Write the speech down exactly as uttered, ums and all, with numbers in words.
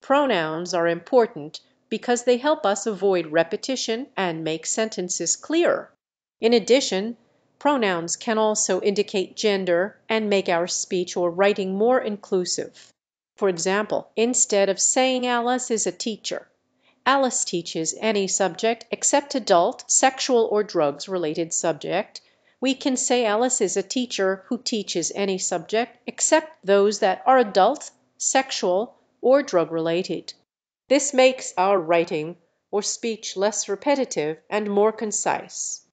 Pronouns are important because they help us avoid repetition and make sentences clearer. In addition, pronouns can also indicate gender and make our speech or writing more inclusive. For example, instead of saying Alice is a teacher, Alice teaches any subject except adult, sexual, or drugs-related subject, we can say Alice is a teacher who teaches any subject except those that are adult, sexual, or drug-related. This makes our writing or speech less repetitive and more concise.